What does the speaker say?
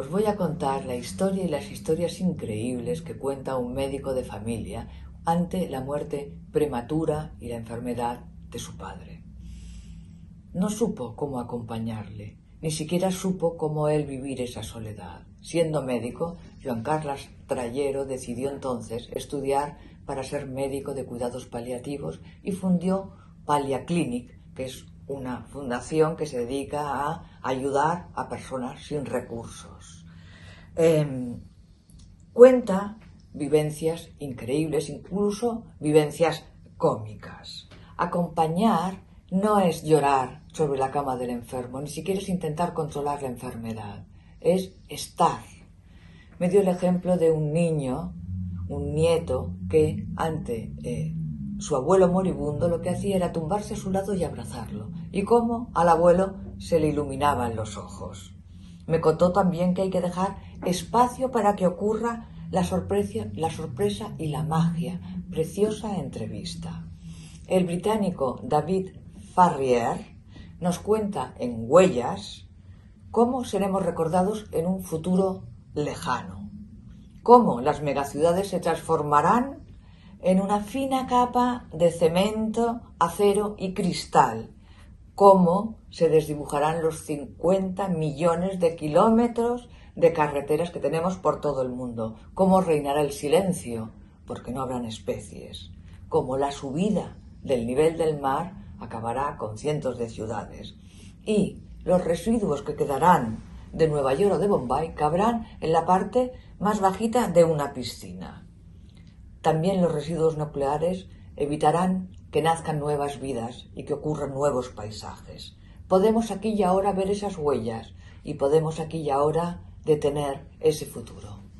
Os voy a contar la historia y las historias increíbles que cuenta un médico de familia ante la muerte prematura y la enfermedad de su padre. No supo cómo acompañarle, ni siquiera supo cómo él vivir esa soledad. Siendo médico, Joan Carles Trayero decidió entonces estudiar para ser médico de cuidados paliativos y fundó Paliaclinic, que es una fundación que se dedica a ayudar a personas sin recursos. Cuenta vivencias increíbles, incluso vivencias cómicas. Acompañar no es llorar sobre la cama del enfermo, ni siquiera es intentar controlar la enfermedad, es estar. Me dio el ejemplo de un niño, un nieto, que ante su abuelo moribundo lo que hacía era tumbarse a su lado y abrazarlo, y cómo al abuelo se le iluminaban los ojos. Me contó también que hay que dejar espacio para que ocurra la sorpresa y la magia. Preciosa entrevista. El británico David Farrier nos cuenta en Huellas cómo seremos recordados en un futuro lejano, cómo las megaciudades se transformarán en una fina capa de cemento, acero y cristal, cómo se desdibujarán los 50 millones de kilómetros de carreteras que tenemos por todo el mundo, cómo reinará el silencio, porque no habrán especies, cómo la subida del nivel del mar acabará con cientos de ciudades, y los residuos que quedarán de Nueva York o de Bombay cabrán en la parte más bajita de una piscina. También los residuos nucleares evitarán que nazcan nuevas vidas y que ocurran nuevos paisajes. Podemos aquí y ahora ver esas huellas y podemos aquí y ahora detener ese futuro.